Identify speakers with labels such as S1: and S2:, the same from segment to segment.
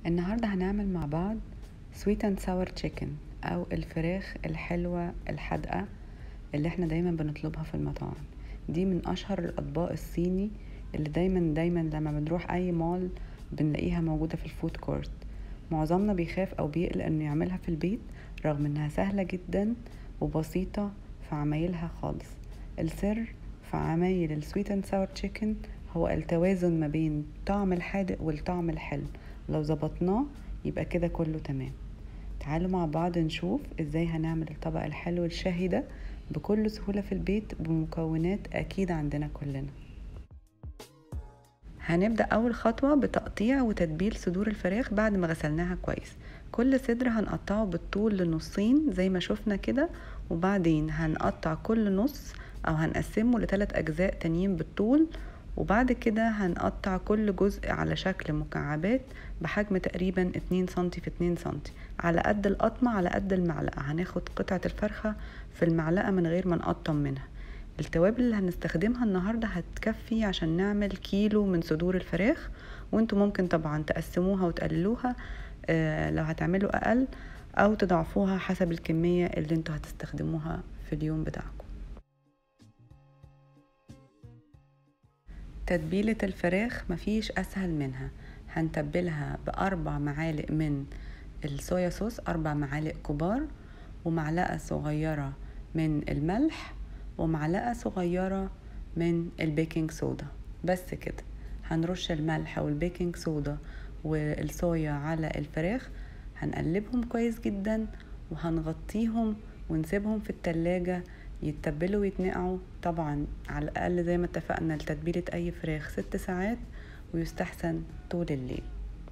S1: النهاردة هنعمل مع بعض sweet and sour chicken أو الفراخ الحلوة الحادقة اللي احنا دايما بنطلبها في المطاعم. دي من أشهر الأطباق الصيني اللي دايما لما بنروح أي مول بنلاقيها موجودة في الفود كورت. معظمنا بيخاف أو بيقلق إنه يعملها في البيت رغم إنها سهلة جدا وبسيطة في عمايلها خالص. السر في عمايل السويت اند ساور تشيكن هو التوازن ما بين طعم الحادق والطعم الحلو. لو ظبطناه يبقى كده كله تمام. تعالوا مع بعض نشوف ازاي هنعمل الطبق الحلو الشهي ده بكل سهولة في البيت بمكونات اكيد عندنا كلنا. هنبدأ أول خطوة بتقطيع وتتبيل صدور الفراخ بعد ما غسلناها كويس. كل صدر هنقطعه بالطول لنصين زي ما شفنا كده، وبعدين هنقطع كل نص أو هنقسمه لثلاث أجزاء تانيين بالطول، وبعد كده هنقطع كل جزء على شكل مكعبات بحجم تقريبا 2 سنتي في 2 سنتي على قد القطمة على قد المعلقة. هناخد قطعة الفرخة في المعلقة من غير ما نقطم منها. التوابل اللي هنستخدمها النهاردة هتكفي عشان نعمل كيلو من صدور الفراخ، وانتوا ممكن طبعا تقسموها وتقللوها لو هتعملوا اقل او تضعفوها حسب الكمية اللي انتوا هتستخدموها في اليوم بتاعكم. تتبيلة الفراخ مفيش اسهل منها. هنتبلها ب4 معالق من الصويا صوص، 4 معالق كبار، ومعلقة صغيرة من الملح، ومعلقة صغيرة من البيكنج صودا. بس كده. هنرش الملح والبيكنج صودا والصويا على الفراخ، هنقلبهم كويس جدا وهنغطيهم ونسيبهم في التلاجة يتبلوا ويتنقعوا. طبعا على الأقل زي ما اتفقنا لتتبيلة أي فراخ 6 ساعات، ويستحسن طول الليل.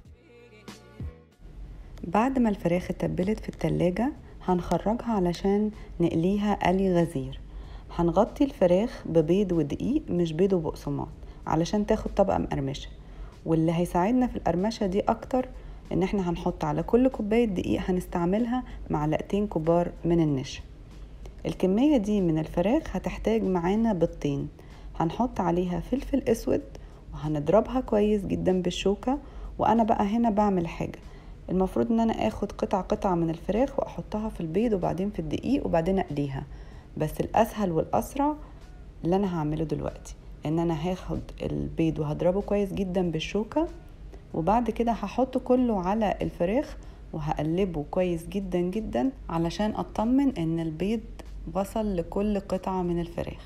S1: بعد ما الفراخ اتبلت في التلاجة هنخرجها علشان نقليها قلي غزير. هنغطي الفراخ ببيض ودقيق، مش بيض وبقسماط، علشان تاخد طبقة مقرمشة. واللي هيساعدنا في القرمشة دي اكتر ان احنا هنحط على كل كوباية دقيق هنستعملها معلقتين كبار من النشا. الكمية دي من الفراخ هتحتاج معانا بيضتين. هنحط عليها فلفل اسود وهنضربها كويس جدا بالشوكة. وانا بقى هنا بعمل حاجة، المفروض ان انا اخد قطعة من الفراخ واحطها في البيض وبعدين في الدقيق وبعدين اقليها، بس الاسهل والاسرع اللي انا هعمله دلوقتي ان انا هاخد البيض وهضربه كويس جدا بالشوكة، وبعد كده هحطه كله على الفراخ وهقلبه كويس جدا علشان اطمن ان البيض وصل لكل قطعة من الفراخ.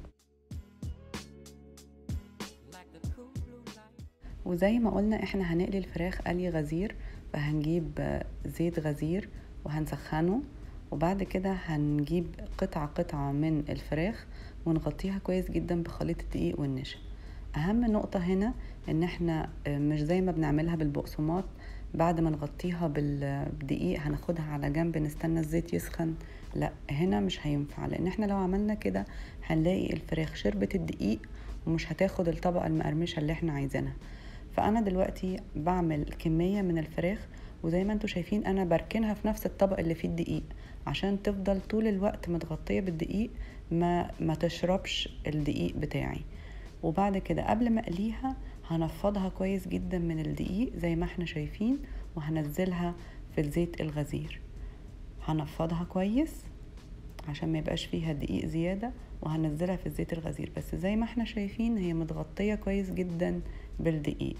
S1: وزي ما قلنا احنا هنقلي الفراخ قلي غزير، فهنجيب زيت غزير وهنسخنه، وبعد كده هنجيب قطعة من الفراخ ونغطيها كويس جدا بخليط الدقيق والنشا. اهم نقطة هنا ان احنا مش زي ما بنعملها بالبقسماط، بعد ما نغطيها بالدقيق هناخدها على جنب نستنى الزيت يسخن. لا، هنا مش هينفع، لان احنا لو عملنا كده هنلاقي الفراخ شربت الدقيق ومش هتاخد الطبقة المقرمشة اللي احنا عايزينها. فانا دلوقتي بعمل كمية من الفراخ، وزي ما انتوا شايفين انا بركنها في نفس الطبق اللي فيه الدقيق عشان تفضل طول الوقت متغطية بالدقيق، ما تشربش الدقيق بتاعي. وبعد كده قبل ما اقليها هنفضها كويس جدا من الدقيق زي ما احنا شايفين، وهنزلها في الزيت الغزير. هنفضها كويس عشان ما يبقاش فيها دقيق زيادة، وهنزلها في الزيت الغزير، بس زي ما احنا شايفين هي متغطية كويس جدا بالدقيق.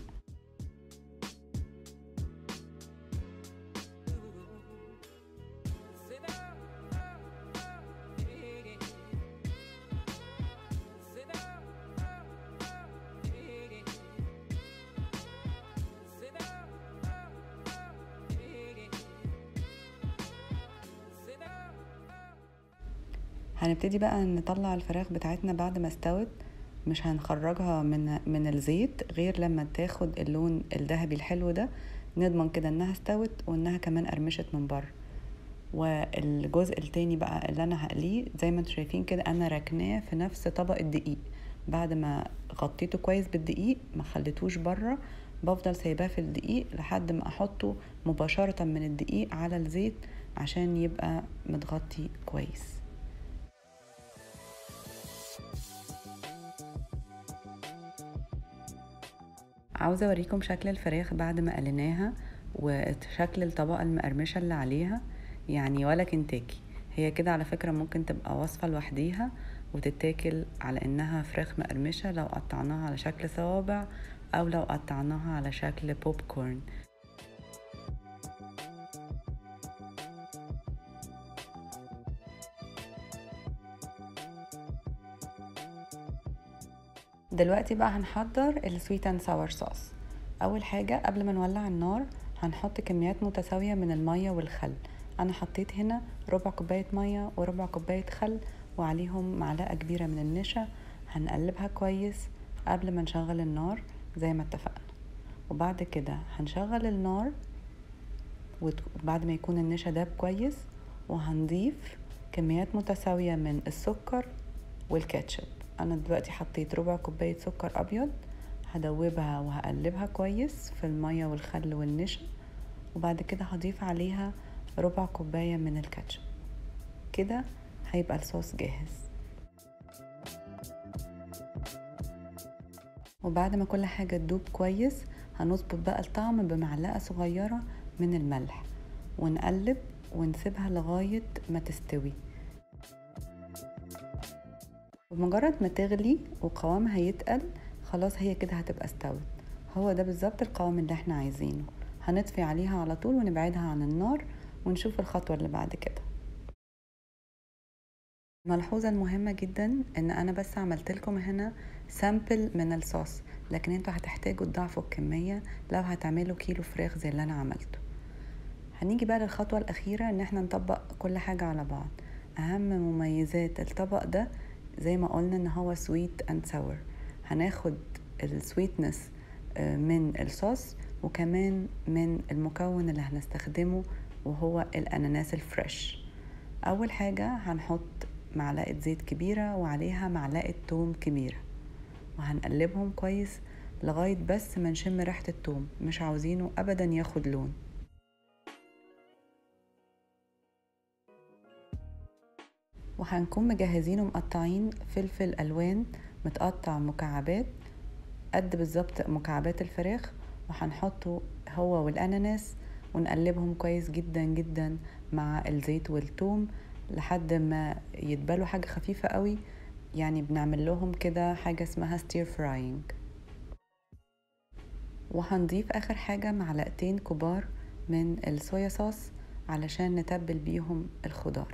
S1: هنبتدي بقى نطلع الفراخ بتاعتنا بعد ما استوت. مش هنخرجها من الزيت غير لما تاخد اللون الذهبي الحلو ده، نضمن كده انها استوت وانها كمان قرمشت من بره. والجزء التاني بقى اللي انا هقليه زي ما انتوا شايفين كده انا ركناه في نفس طبق الدقيق. بعد ما غطيته كويس بالدقيق ما خليتوش بره، بفضل سايباه في الدقيق لحد ما احطه مباشرة من الدقيق على الزيت عشان يبقى متغطي كويس. عاوزة اوريكم شكل الفراخ بعد ما قليناها. وشكل الطبقة المقرمشة اللي عليها يعني ولا كنتاكي. هي كده على فكرة ممكن تبقى وصفة لوحديها وتتاكل على انها فراخ مقرمشة لو قطعناها على شكل صوابع او لو قطعناها على شكل بوب كورن. دلوقتي بقى هنحضر السويت اند ساور صوص. اول حاجة قبل ما نولع النار هنحط كميات متساوية من المية والخل. انا حطيت هنا ربع كوباية مية وربع كوباية خل وعليهم معلقة كبيرة من النشا. هنقلبها كويس قبل ما نشغل النار زي ما اتفقنا، وبعد كده هنشغل النار وبعد ما يكون النشا داب كويس وهنضيف كميات متساوية من السكر والكاتشب. انا دلوقتي حطيت ربع كوباية سكر ابيض، هدوبها وهقلبها كويس في المية والخل والنشا، وبعد كده هضيف عليها ربع كوباية من الكاتشب. كده هيبقى الصوص جاهز. وبعد ما كل حاجة تدوب كويس هنظبط بقى الطعم بمعلقة صغيرة من الملح ونقلب ونسيبها لغاية ما تستوي. بمجرد ما تغلي وقوامها يتقل خلاص هي كده هتبقى استوت. هو ده بالظبط القوام اللي احنا عايزينه. هنطفي عليها على طول ونبعدها عن النار ونشوف الخطوة اللي بعد كده. الملحوظة المهمة جدا ان انا بس عملت لكم هنا سامبل من الصوص، لكن انتوا هتحتاجوا تضاعفوا الكمية لو هتعملوا كيلو فراخ زي اللي انا عملته. هنيجي بقى للخطوة الأخيرة ان احنا نطبق كل حاجة على بعض. اهم مميزات الطبق ده زي ما قلنا ان هو سويت اند ساور. هناخد السويتنس من الصوص وكمان من المكون اللي هنستخدمه وهو الاناناس الفريش. اول حاجة هنحط معلقة زيت كبيرة وعليها معلقة توم كبيرة وهنقلبهم كويس لغاية بس ما نشم ريحة التوم، مش عاوزينه ابدا ياخد لون. وهنكون مجهزين ومقطعين فلفل الوان متقطع مكعبات قد بالظبط مكعبات الفراخ، وهنحطه هو والاناناس ونقلبهم كويس جدا جدا مع الزيت والثوم لحد ما يتبلوا حاجة خفيفة قوي. يعني بنعمل لهم كده حاجة اسمها ستير فراينج. وهنضيف اخر حاجة معلقتين كبار من الصويا صوص علشان نتبل بيهم الخضار.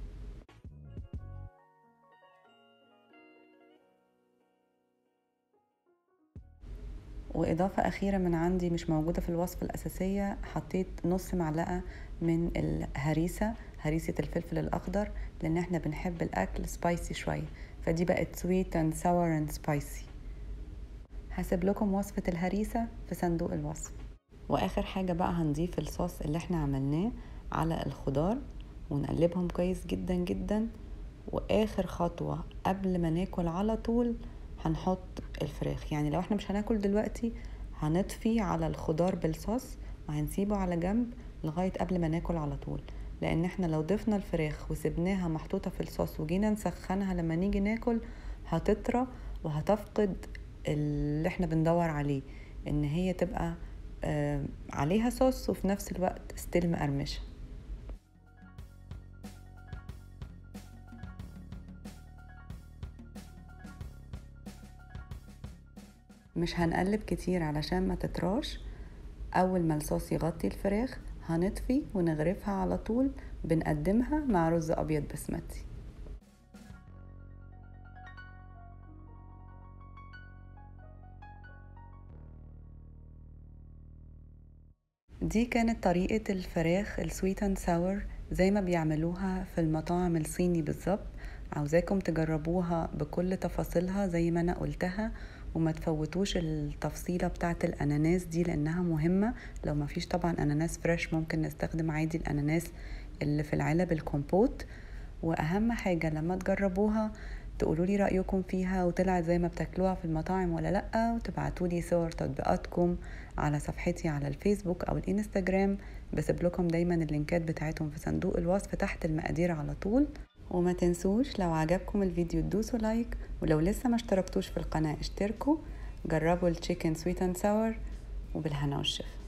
S1: وإضافة أخيرة من عندي مش موجودة في الوصفة الأساسية، حطيت نص معلقة من الهريسة، هريسة الفلفل الأخضر، لأن احنا بنحب الأكل سبايسي شوية، فدي بقت sweet and sour and spicy. هسيب لكم وصفة الهريسة في صندوق الوصف. وآخر حاجة بقى هنضيف الصوص اللي احنا عملناه على الخضار ونقلبهم كويس جدا جدا. وآخر خطوة قبل ما ناكل على طول هنحط الفراخ. يعني لو احنا مش هناكل دلوقتي هنطفي على الخضار بالصوص وهنسيبه على جنب لغاية قبل ما ناكل على طول، لان احنا لو ضفنا الفراخ وسبناها محطوطة في الصوص وجينا نسخنها لما نيجي ناكل هتطرى وهتفقد اللي احنا بندور عليه، ان هي تبقى عليها صوص وفي نفس الوقت ستيل مقرمشة. مش هنقلب كتير علشان ما تتراش. اول ما الصوص يغطي الفراخ هنطفي ونغرفها على طول، بنقدمها مع رز ابيض بسمتي. دي كانت طريقة الفراخ السويت اند ساور زي ما بيعملوها في المطاعم الصيني بالظبط. عاوزاكم تجربوها بكل تفاصيلها زي ما انا قلتها، وما تفوتوش التفصيلة بتاعت الاناناس دي لانها مهمة. لو ما فيش طبعا اناناس فريش ممكن نستخدم عادي الاناناس اللي في العلب الكومبوت. واهم حاجة لما تجربوها تقولوا لي رأيكم فيها وطلعت زي ما بتاكلوها في المطاعم ولا لأ، وتبعتوا لي صور تطبيقاتكم على صفحتي على الفيسبوك أو الإنستجرام. بسيب لكم دايما اللينكات بتاعتهم في صندوق الوصف تحت المقادير على طول. وما تنسوش لو عجبكم الفيديو تدوسوا لايك، ولو لسه ما اشتركتوش في القناة اشتركوا. جربوا التشيكن سويت اند ساور وبالهنا والشفا.